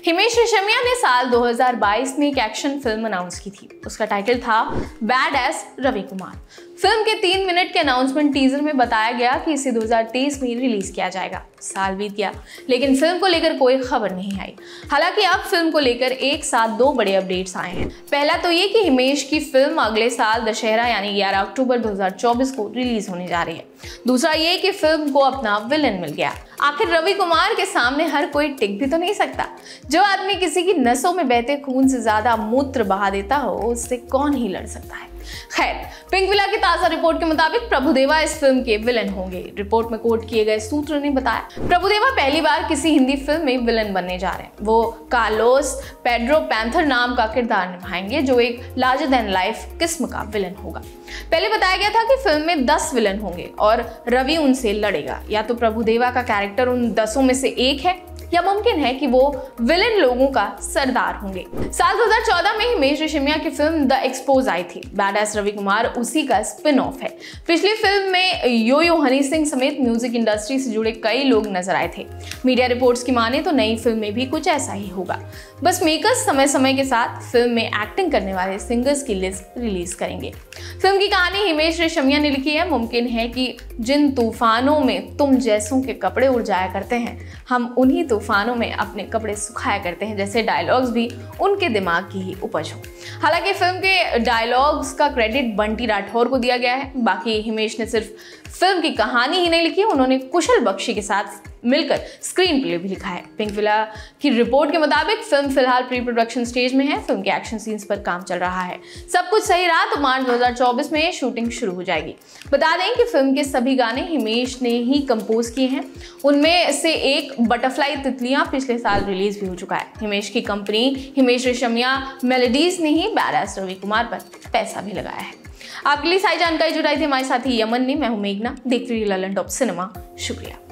हिमेश रेशमिया ने साल 2022 में एक एक्शन फिल्म अनाउंस की थी। उसका टाइटल था badass Ravi Kumar. Film के 3 मिनट के अनाउंसमेंट टीजर में बताया गया कि इसे 2023 में रिलीज किया जाएगा। साल बीत गया लेकिन फिल्म को लेकर कोई खबर नहीं आई। हालांकि अब फिल्म को लेकर एक साथ 2 बड़े अपडेट्स आए हैं। पहला तो ये कि हिमेश की फिल्म अगले साल दशहरा यानी 11 अक्टूबर 2024 को रिलीज होने जा रही है। दूसरा ये कि फिल्म को अपना विलन मिल गया। आखिर रवि कुमार के सामने हर कोई टिक भी तो नहीं सकता। जो आदमी किसी की नसों में बहते खून से ज्यादा मूत्र बहा देता हो, उससे कौन ही लड़ सकता है। खैर, पिंकविला की ताजा रिपोर्ट के मुताबिक प्रभुदेवा इस फिल्म के विलन होंगे। रिपोर्ट में कोट किए गए सूत्र ने बताया प्रभुदेवा पहली बार किसी हिंदी फिल्म में विलन बनने जा रहे हैं। वो कार्लोस पेड्रो पैंथर नाम का किरदार निभाएंगे जो एक लार्जर देन लाइफ किस्म का विलन होगा। पहले बताया गया था कि फिल्म में 10 विलन होंगे और रवि उनसे लड़ेगा। या तो प्रभुदेवा का कैरेक्टर उन 10 में से एक है या मुमकिन है कि वो विलेन लोगों का सरदार होंगे। साल 2014 में हिमेश रेशमिया की फिल्म द एक्सपोज आई थी। बैड एस रवि कुमार उसी का स्पिन ऑफ है। पिछली फिल्म में यो हनी सिंह समेत म्यूजिक इंडस्ट्री से जुड़े कई लोग नजर आए थे। मीडिया रिपोर्ट्स की माने तो नई फिल्म में भी कुछ ऐसा ही होगा। बस मेकर्स समय समय के साथ फिल्म में एक्टिंग करने वाले सिंगर्स की लिस्ट रिलीज करेंगे। फिल्म की कहानी हिमेश रेशमिया ने लिखी है। मुमकिन है कि जिन तूफानों में तुम जैसों के कपड़े उड़ जाया करते हैं, हम उन्हीं तूफानों में अपने कपड़े सुखाया करते हैं जैसे डायलॉग्स भी उनके दिमाग की ही उपज हो। हालांकि फिल्म के डायलॉग्स का क्रेडिट बंटी राठौर को दिया गया है। बाकी हिमेश ने सिर्फ फिल्म की कहानी ही नहीं लिखी, उन्होंने कुशल बख्शी के साथ मिलकर स्क्रीन प्ले भी लिखा है। पिंकविला की रिपोर्ट के मुताबिक फिल्म फिलहाल प्री प्रोडक्शन स्टेज में है। फिल्म के एक्शन सीन्स पर काम चल रहा है। सब कुछ सही रहा तो मार्च 2024 में शूटिंग शुरू हो जाएगी। बता दें कि फिल्म के सभी गाने हिमेश ने ही कंपोज किए हैं। उनमें से एक बटरफ्लाई तितलियां पिछले साल रिलीज भी हो चुका है। हिमेश की कंपनी हिमेश रेशमिया मेलोडीज ने ही बैड एस रवि कुमार पर पैसा भी लगाया है। आपके लिए सारी जानकारी जुटाई थी हमारे साथी यमन ने। मैं हूं मेघना। देखते रहिए ललन टॉप सिनेमा। शुक्रिया।